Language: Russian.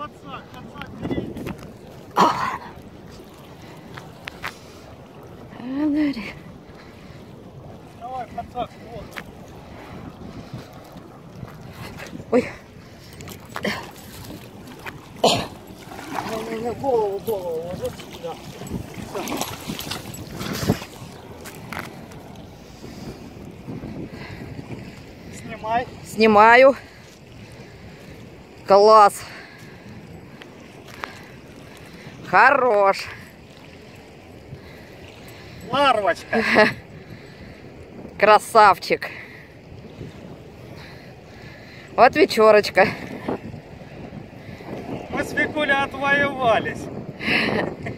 подсак, бери. Давай, подсак, вот. Ой. Голову, вот сюда. Снимай. Снимаю. Класс. Хорош. Ларвочка. Красавчик. Вот вечерочка. Мы с Викулей отвоевались.